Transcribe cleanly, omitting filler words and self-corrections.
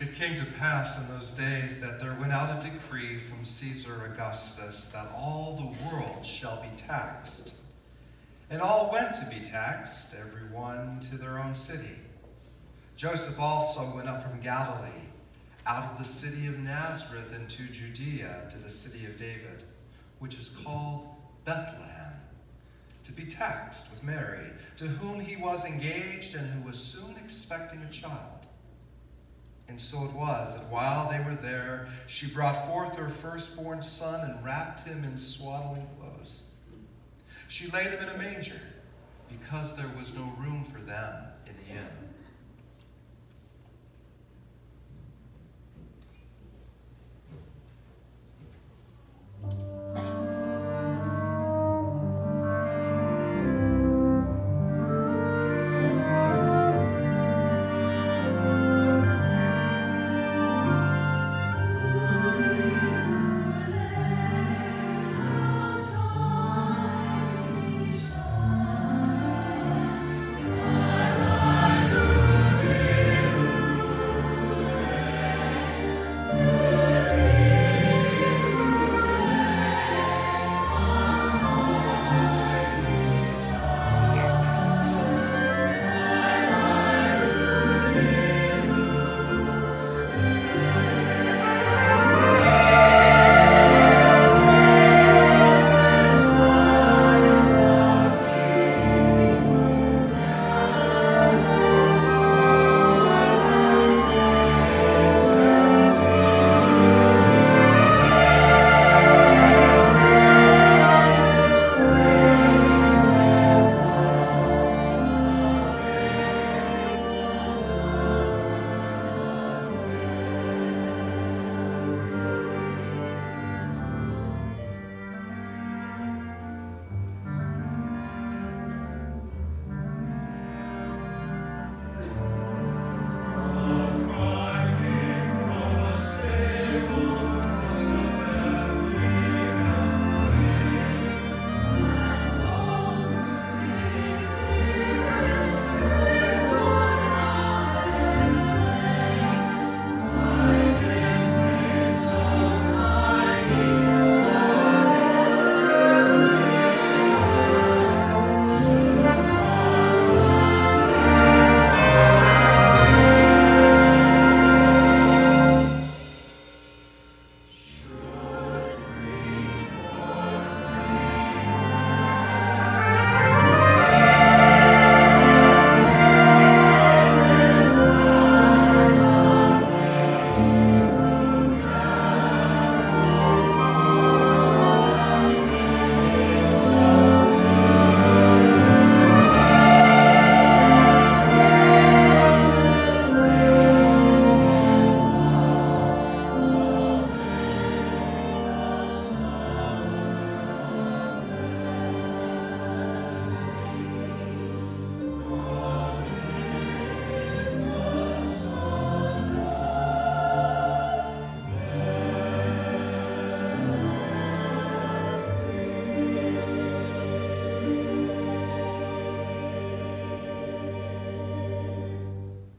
It came to pass in those days that there went out a decree from Caesar Augustus that all the world shall be taxed. And all went to be taxed, every one to their own city. Joseph also went up from Galilee, out of the city of Nazareth into Judea to the city of David, which is called Bethlehem, to be taxed with Mary, to whom he was engaged and who was soon expecting a child. And so it was that while they were there, she brought forth her firstborn son and wrapped him in swaddling clothes. She laid him in a manger because there was no room for them in the inn.